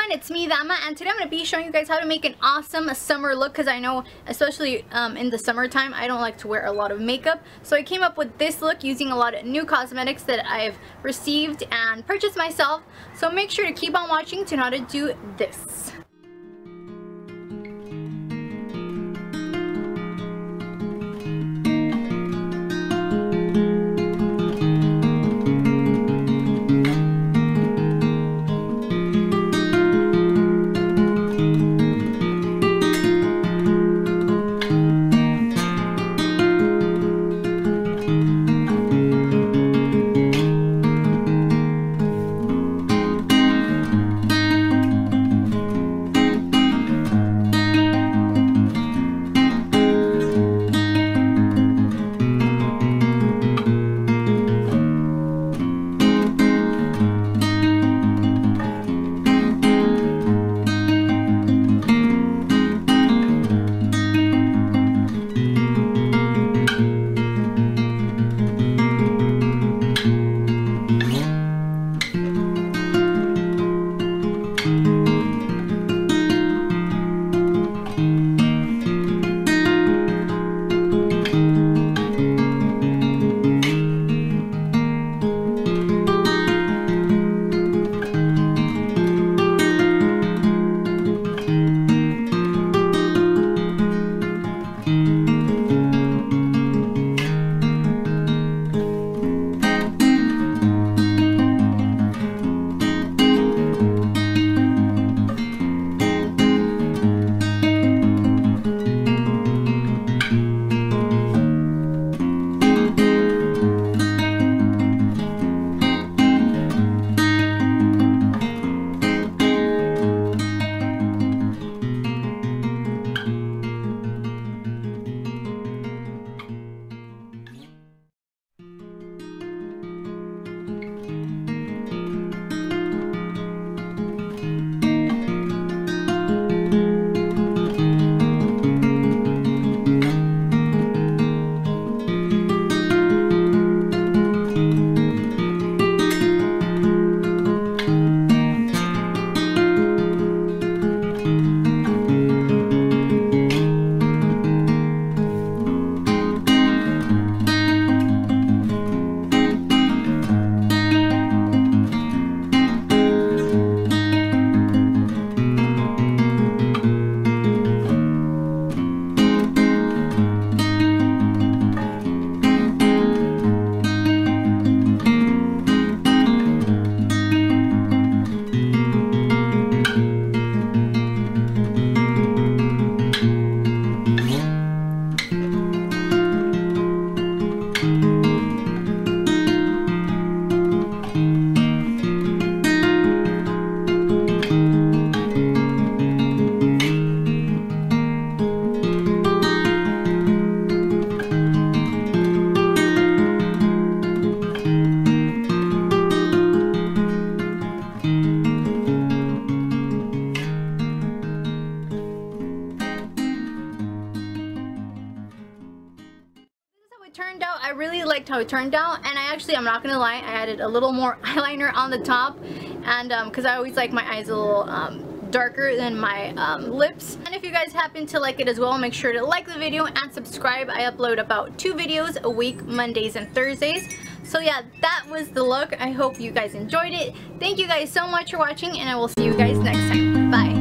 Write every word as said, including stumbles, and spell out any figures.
everyone, it's me, Dama, and today I'm going to be showing you guys how to make an awesome summer look, because I know, especially um, in the summertime, I don't like to wear a lot of makeup. So I came up with this look using a lot of new cosmetics that I've received and purchased myself. So make sure to keep on watching to know how to do this. Turned out. I really liked how it turned out, and I actually, I'm not gonna lie, I added a little more eyeliner on the top, and um because I always like my eyes a little um darker than my um, lips. And if you guys happen to like it as well, make sure to like the video and subscribe. I upload about two videos a week, Mondays and Thursdays. So yeah, that was the look. I hope you guys enjoyed it. Thank you guys so much for watching, and I will see you guys next time. Bye.